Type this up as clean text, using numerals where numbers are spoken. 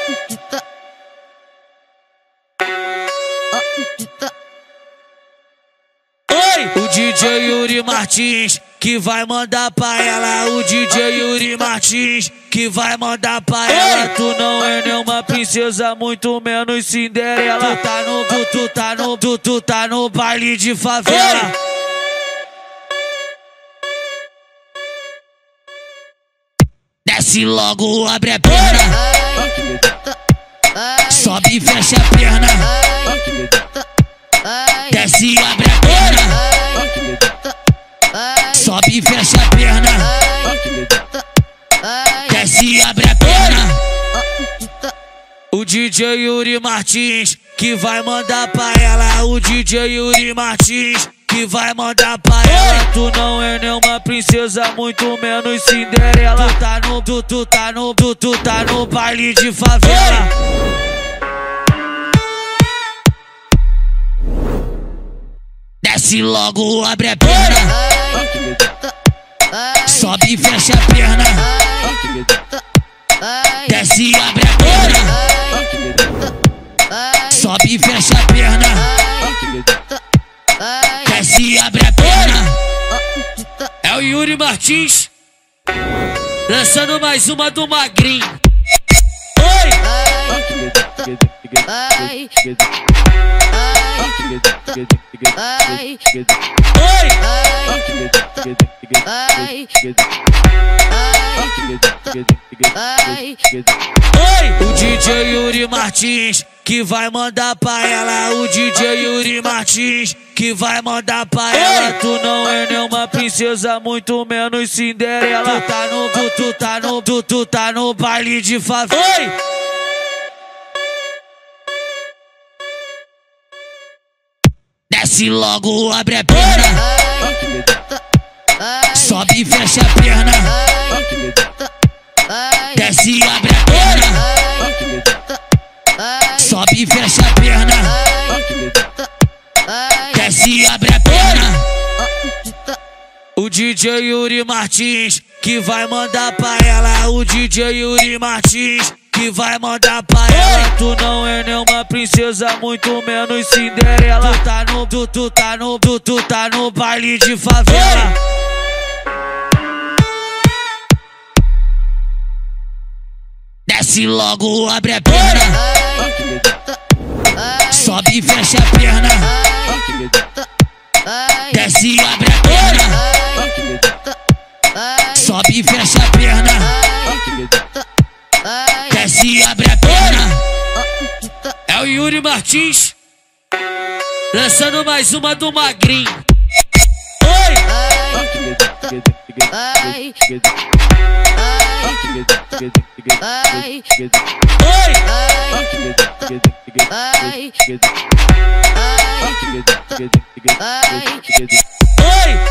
Oi! O DJ Yuri Martins que vai mandar pra ela. O DJ Yuri Martins que vai mandar pra ela. Tu não é nenhuma princesa, muito menos Cinderela. Tu tá no baile de favela. Desce logo, abre a perna. Sobe e fecha a perna. Desce e abre a perna. Sobe e fecha a perna. Desce e abre a perna. O DJ Yuri Martins que vai mandar pra ela. O DJ Yuri Martins que vai mandar pra ela. Tu não é nenhuma princesa, muito menos Cinderela. Tu tá no baile de favela. Desce logo, abre a perna. Sobe e fecha a perna. Desce e abre a perna. Sobe e fecha a perna. Desce e abre a perna. É o Yuri Martins lançando mais uma do Magrinho. Oi! Oi! O DJ Yuri Martins que vai mandar pra ela. O DJ Yuri Martins que vai mandar pra ela. Tu não é nenhuma princesa, muito menos Cinderela. Tu tá no baile de favela. Oi! Desce logo, abre a perna. Sobe e fecha a perna. Desce e abre a perna. Sobe e fecha a perna. Desce e abre a perna. O DJ Yuri Martins que vai mandar pra ela. O DJ Yuri Martins que vai mandar pra ela. Tu não é nenhuma princesa, muito menos Cinderela. Tu tá no baile de favela. Desce logo, abre a perna. Sobe e fecha a perna. Desce e abre a perna. Sobe e fecha a perna. Desce e abre a perna. É o Yuri Martins lançando mais uma do Magrinho. Oi! Oi!